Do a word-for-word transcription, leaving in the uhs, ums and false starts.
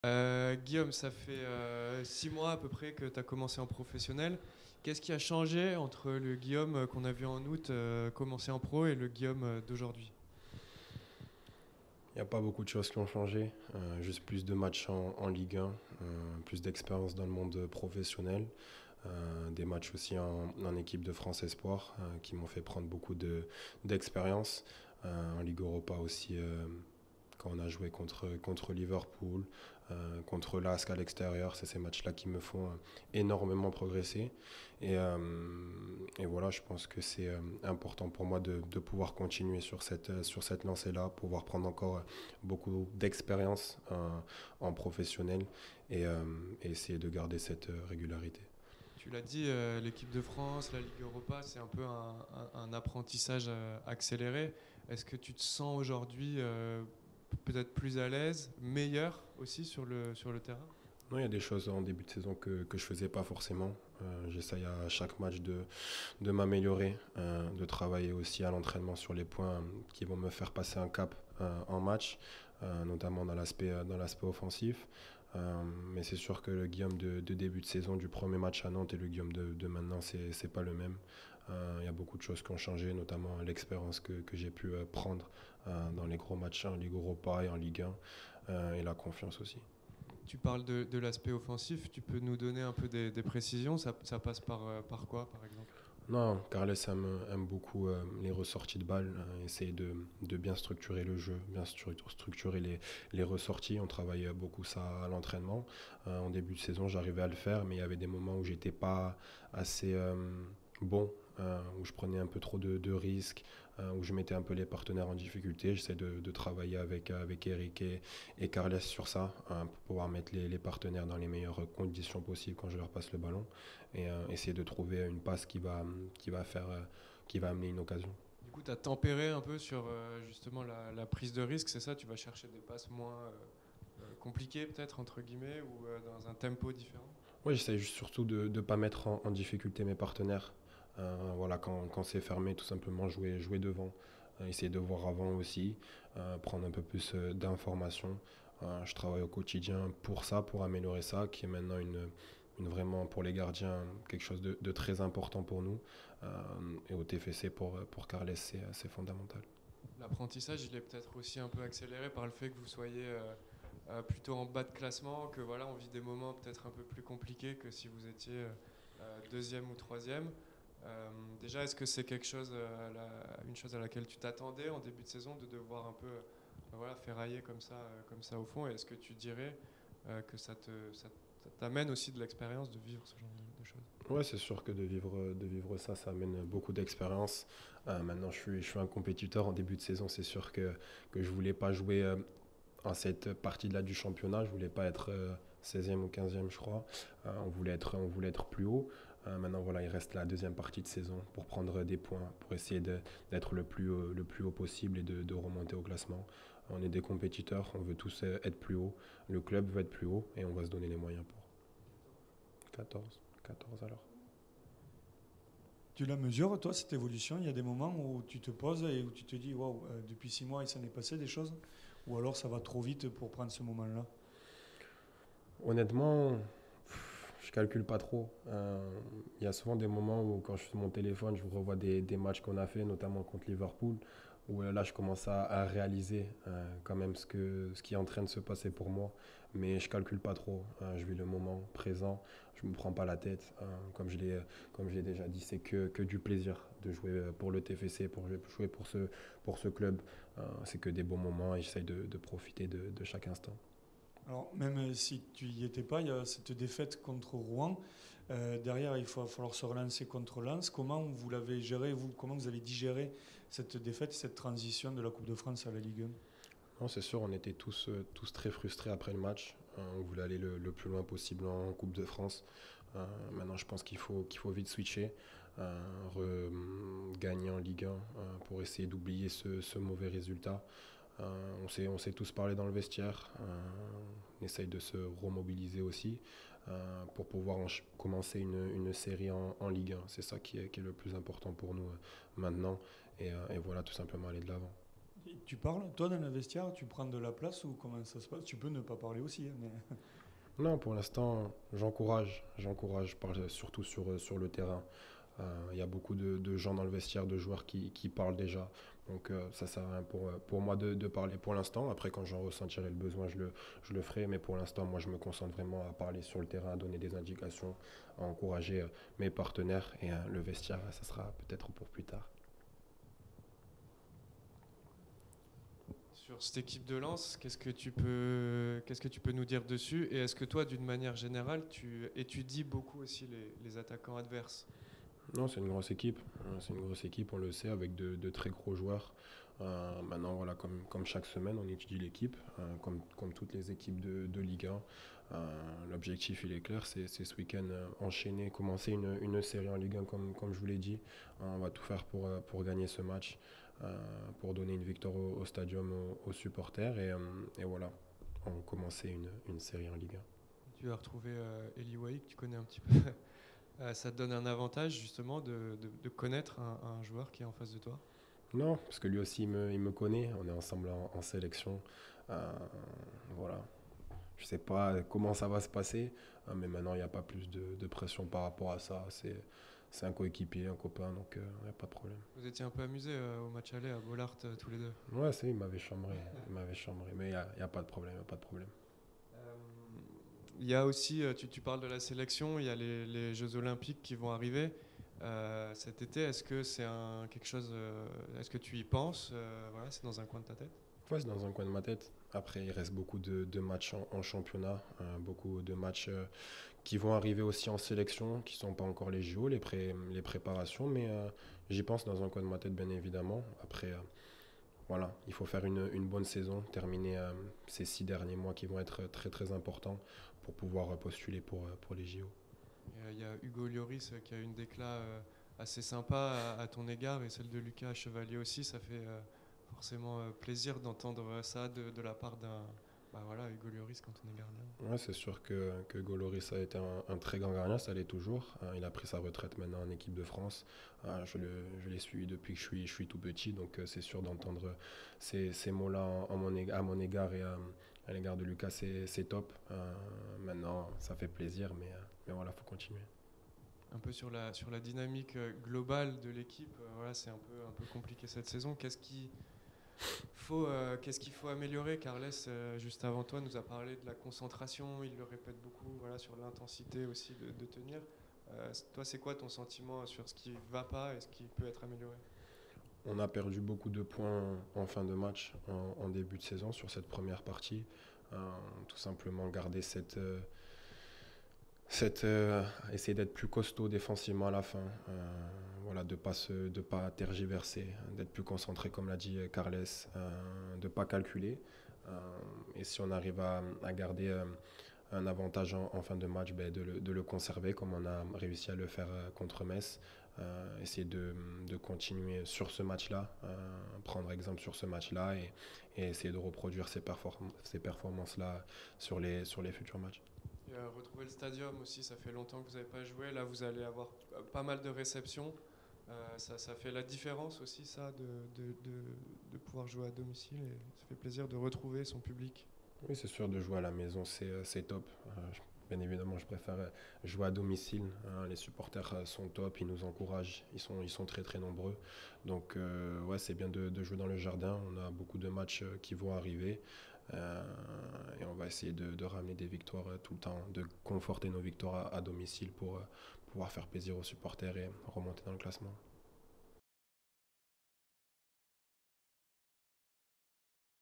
Euh, Guillaume, ça fait euh, six mois à peu près que tu as commencé en professionnel. Qu'est-ce qui a changé entre le Guillaume euh, qu'on a vu en août euh, commencer en pro et le Guillaume euh, d'aujourd'hui? Il n'y a pas beaucoup de choses qui ont changé, euh, juste plus de matchs en, en Ligue un, euh, plus d'expérience dans le monde professionnel, euh, des matchs aussi en, en équipe de France Espoir euh, qui m'ont fait prendre beaucoup de, d'expérience, euh, en Ligue Europa aussi. Euh, quand on a joué contre, contre Liverpool, euh, contre l'A S K à l'extérieur, c'est ces matchs-là qui me font euh, énormément progresser. Et, euh, et voilà, je pense que c'est euh, important pour moi de, de pouvoir continuer sur cette, euh, sur cette lancée-là, pouvoir prendre encore euh, beaucoup d'expérience euh, en professionnel et, euh, et essayer de garder cette euh, régularité. Tu l'as dit, euh, l'équipe de France, la Ligue Europa, c'est un peu un, un- un apprentissage euh, accéléré. Est-ce que tu te sens aujourd'hui euh, peut-être plus à l'aise, meilleur aussi sur le, sur le terrain? Non, il y a des choses en début de saison que, que je ne faisais pas forcément. Euh, j'essaye à chaque match de, de m'améliorer, euh, de travailler aussi à l'entraînement sur les points qui vont me faire passer un cap euh, en match, euh, notamment dans l'aspect, euh, dans l'aspect offensif. Euh, mais c'est sûr que le Guillaume de, de début de saison, du premier match à Nantes et le Guillaume de, de maintenant, c'est, c'est pas le même. Euh, Il y a beaucoup de choses qui ont changé, notamment l'expérience que, que j'ai pu euh, prendre euh, dans les gros matchs en Ligue Europa et en Ligue un, euh, et la confiance aussi. Tu parles de, de l'aspect offensif, tu peux nous donner un peu des, des précisions, ça, ça passe par, euh, par quoi par exemple? Non, Carles aime, aime beaucoup euh, les ressorties de balles, euh, essayer de, de bien structurer le jeu, bien stru- structurer les, les ressorties. On travaille beaucoup ça à l'entraînement. Euh, en début de saison, j'arrivais à le faire, mais il y avait des moments où j'étais pas assez euh, bon, euh, où je prenais un peu trop de, de risques, euh, où je mettais un peu les partenaires en difficulté. J'essaie de, de travailler avec, avec Eric et, et Carles sur ça, hein, pour pouvoir mettre les, les partenaires dans les meilleures conditions possibles quand je leur passe le ballon et euh, essayer de trouver une passe qui va, qui va, faire, euh, qui va amener une occasion. Du coup, tu as tempéré un peu sur euh, justement la, la prise de risque, c'est ça? Tu vas chercher des passes moins euh, euh, compliquées peut-être entre guillemets ou euh, dans un tempo différent? Oui, j'essaie surtout de ne pas mettre en, en difficulté mes partenaires. Euh, voilà, quand, quand c'est fermé, tout simplement jouer, jouer devant. Euh, essayer de voir avant aussi, euh, prendre un peu plus euh, d'informations. Euh, je travaille au quotidien pour ça, pour améliorer ça, qui est maintenant une, une vraiment pour les gardiens quelque chose de, de très important pour nous. Euh, et au T F C pour, pour Carles, c'est c'est fondamental. L'apprentissage, il est peut-être aussi un peu accéléré par le fait que vous soyez euh, euh, plutôt en bas de classement, que voilà, on vit des moments peut-être un peu plus compliqués que si vous étiez euh, deuxième ou troisième. Euh, déjà, est-ce que c'est quelque chose, euh, la- une chose à laquelle tu t'attendais en début de saison de devoir un peu euh, voilà, ferrailler comme ça, euh, comme ça au fond? Et est-ce que tu dirais euh, que ça te, ça ça t'amène aussi de l'expérience de vivre ce genre de, de choses? Ouais, c'est sûr que de vivre, de vivre ça, ça amène beaucoup d'expérience. Euh, maintenant, je suis, je suis un compétiteur en début de saison. C'est sûr que, que je voulais pas jouer euh, en cette partie-là du championnat. Je voulais pas être euh, seizième ou quinzième, je crois. Euh, on voulait être, on voulait être plus haut. Euh, maintenant, voilà, il reste la deuxième partie de saison pour prendre des points, pour essayer de- d'être le plus, haut- le plus haut possible et de, de remonter au classement. On est des compétiteurs, on veut tous euh, être plus haut. Le club veut être plus haut et on va se donner les moyens pour. quatorze, quatorze alors. Tu la mesures, toi, cette évolution? Il y a des moments où tu te poses et où tu te dis, waouh, euh, depuis six mois, il s'en est passé des choses? Ou alors ça va trop vite pour prendre ce moment-là? Honnêtement, je calcule pas trop. Euh, Il y a souvent des moments où, quand je suis sur mon téléphone, je revois des, des matchs qu'on a fait, notamment contre Liverpool, où euh, là, je commence à, à réaliser euh, quand même ce, que, ce qui est en train de se passer pour moi. Mais je calcule pas trop. Euh, je vis le moment présent. Je me prends pas la tête. Euh, comme je l'ai, comme je l'ai déjà dit, c'est que, que du plaisir de jouer pour le T F C, pour jouer pour ce, pour ce club. Euh, c'est que des bons moments et j'essaye de, de profiter de, de chaque instant. Alors, même si tu y étais pas, il y a cette défaite contre Rouen. Euh, derrière, il va falloir se relancer contre Lens. Comment vous l'avez géré, vous? Comment vous avez digéré cette défaite, cette transition de la Coupe de France à la Ligue un? Non, c'est sûr, on était tous, euh, tous très frustrés après le match. Euh, on voulait aller le, le plus loin possible en Coupe de France. Euh, maintenant, je pense qu'il faut, qu'il faut vite switcher, euh, re- gagner en Ligue un euh, pour essayer d'oublier ce, ce mauvais résultat. Euh, on s'est, on s'est tous parlé dans le vestiaire. Euh, on essaye de se remobiliser aussi euh, pour pouvoir ench- commencer une, une série en, en Ligue un. C'est ça qui est, qui est le plus important pour nous euh, maintenant. Et, euh, et voilà, tout simplement aller de l'avant. Et tu parles, toi dans le vestiaire, tu prends de la place ou comment ça se passe? Tu peux ne pas parler aussi, hein, mais... Non, pour l'instant, j'encourage. J'encourage, je parle surtout sur, euh, sur le terrain. Euh, Il y a beaucoup de, de gens dans le vestiaire, de joueurs qui, qui parlent déjà. Donc euh, ça sert à rien pour, euh, pour moi de, de parler pour l'instant. Après, quand j'en ressentirai le besoin, je le, je le ferai. Mais pour l'instant, moi, je me concentre vraiment à parler sur le terrain, à donner des indications, à encourager euh, mes partenaires. Et euh, le vestiaire, ça sera peut-être pour plus tard. Sur cette équipe de Lens, qu'est-ce que tu peux, qu'est-ce que tu peux nous dire dessus? Et est-ce que toi, d'une manière générale, tu étudies beaucoup aussi les, les attaquants adverses? Non, c'est une grosse équipe. Euh, C'est une grosse équipe, on le sait, avec de, de très gros joueurs. Euh, maintenant, voilà, comme, comme chaque semaine, on étudie l'équipe, euh, comme, comme toutes les équipes de, de Ligue un. Euh, L'objectif, il est clair, c'est c'est ce week-end euh, enchaîner, commencer une, une série en Ligue un, comme, comme je vous l'ai dit. Euh, on va tout faire pour, euh, pour gagner ce match, euh, pour donner une victoire au, au stadium aux, aux supporters. Et, euh, et voilà, on commencer une, une série en Ligue un. Tu vas retrouver euh, Eli Wahi, que tu connais un petit peu. Euh, ça te donne un avantage justement de, de- de connaître un, un joueur qui est en face de toi. Non, parce que lui aussi, il me, il me connaît. On est ensemble en, en sélection. Euh, voilà. Je sais pas comment ça va se passer, hein, mais maintenant, il n'y a pas plus de, de pression par rapport à ça. C'est, c'est un coéquipier, un copain, donc il n'y a pas de problème. Vous étiez un peu amusés euh, au match aller à Bollaert euh, tous les deux. Ouais, c'est, il m'avait chambré. Il m'avait chambré, mais il n'y a, il y a pas de problème, il y a pas de problème. Euh, Il y a aussi, euh, tu, tu parles de la sélection, il y a les, les Jeux Olympiques qui vont arriver euh, cet été. Est-ce que c'est un, quelque chose, euh, est-ce que tu y penses euh, voilà, c'est dans un coin de ta tête? Ouais, c'est dans un coin de ma tête. Après, il reste beaucoup de, de matchs en, en championnat, euh, beaucoup de matchs euh, qui vont arriver aussi en sélection, qui ne sont pas encore les J O, les, pré- les préparations, mais euh, j'y pense dans un coin de ma tête, bien évidemment. Après, euh, voilà, il faut faire une, une bonne saison, terminer euh, ces six derniers mois qui vont être très très importants pour pouvoir euh, postuler pour, euh, pour les J O. Et, euh, Il y a Hugo Lloris euh, qui a une déclat euh, assez sympa à, à ton égard et celle de Lucas Chevalier aussi. Ça fait euh, forcément euh, plaisir d'entendre ça de, de la part d'un bah voilà, Hugo Lloris quand on est gardien. Ouais, c'est sûr que, que Goloris a été un, un très grand gardien, ça l'est toujours. Hein, il a pris sa retraite maintenant en équipe de France. Hein, je, le, je l'ai suivi depuis que je suis, je suis tout petit, donc euh, c'est sûr d'entendre ces, ces mots-là en, en mon égard, à mon égard et à, à l'égard de Lucas, c'est, c'est top. Euh, maintenant, ça fait plaisir, mais, euh, mais voilà, il faut continuer. Un peu sur la, sur la dynamique euh, globale de l'équipe, euh, voilà, c'est un peu, un peu compliqué cette saison. Qu'est-ce qui faut, euh, qu'est-ce qu'il faut améliorer? Carles, euh, juste avant toi, nous a parlé de la concentration, il le répète beaucoup, voilà, sur l'intensité aussi de, de tenir. Euh, toi, c'est quoi ton sentiment sur ce qui va pas et ce qui peut être amélioré? On a perdu beaucoup de points en fin de match, en, en début de saison, sur cette première partie. Euh, tout simplement garder cette... euh, cette, euh, essayer d'être plus costaud défensivement à la fin, euh, voilà, de ne pas, se, de pas tergiverser, d'être plus concentré comme l'a dit Carles, euh, de ne pas calculer. Euh, et si on arrive à, à garder euh, un avantage en, en fin de match, ben de, le, de le conserver comme on a réussi à le faire euh, contre Metz. Euh, essayer de, de continuer sur ce match-là, euh, prendre exemple sur ce match-là et, et essayer de reproduire ces, perform- ces performances-là sur les, sur les futurs matchs. Et, euh, retrouver le stadium aussi, ça fait longtemps que vous n'avez pas joué. Là, vous allez avoir euh, pas mal de réceptions. Euh, ça, ça fait la différence aussi, ça, de, de, de, de pouvoir jouer à domicile. Et ça fait plaisir de retrouver son public. Oui, c'est sûr, de jouer à la maison, c'est, euh, c'est top. Euh, je- bien évidemment, je préfère euh, jouer à domicile. Hein. Les supporters euh, sont top, ils nous encouragent, ils sont, ils sont très très nombreux. Donc, euh, ouais, c'est bien de, de jouer dans le jardin. On a beaucoup de matchs euh, qui vont arriver. Euh, et on va essayer de, de ramener des victoires euh, tout le temps, de conforter nos victoires à, à domicile pour euh, pouvoir faire plaisir aux supporters et remonter dans le classement.